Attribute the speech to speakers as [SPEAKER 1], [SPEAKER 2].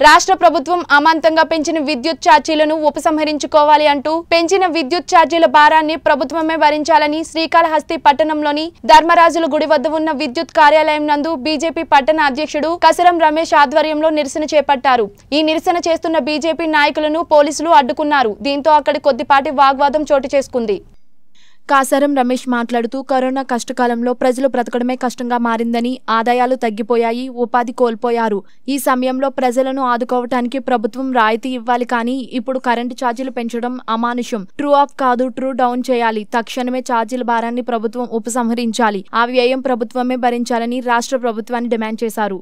[SPEAKER 1] రాష్ట్ర ప్రభుత్వం అమాంతంగా పెంచిన విద్యుత్ ఛార్జీలను ఉపసంహరించుకోవాలి అంటూ పెంచిన విద్యుత్ ఛార్జీల భారాన్ని ప్రభుత్వమే భరించాలని శ్రీకాళహస్తి పట్టణంలోని ధర్మరాజుల గుడి వద్ద ఉన్న విద్యుత్ కార్యాలయం నందు బీజేపీ పట్టణ అధ్యక్షుడు కసరం రమేష్ ఆధ్వర్యంలో నిరసన చేపట్టారు। ఈ నిరసన చేస్తున్న బీజేపీ నాయకులను పోలీసులు అడ్డుకున్నారు। దీంతో అక్కడి కొద్దిపాటి వాగ్వాదం చోటు చేసుకుంది। కాసరం రమేష్ మాట్లాడుతూ కరోనా కష్టకాలంలో ప్రజలు బ్రతకడమే కష్టంగా మారిందని, ఆదాయాలు తగ్గిపోయాయి, ఉపాధి కోల్పోయారు। ఈ సమయంలో ప్రజలను ఆదుకోవటానికి ప్రభుత్వం రాయితీ ఇవ్వాలి, కానీ ఇప్పుడు కరెంటు ఛార్జీలు పెంచడం అమానుషం। ట్రూ ఆఫ్ కాదు, ట్రూ డౌన్ చేయాలి। తక్షణమే ఛార్జీల భారాన్ని ప్రభుత్వం ఉపసంహరించాలి। ఆ వ్యయం ప్రభుత్వమే భరించాలని రాష్ట్ర ప్రభుత్వాన్ని డిమాండ్ చేశారు।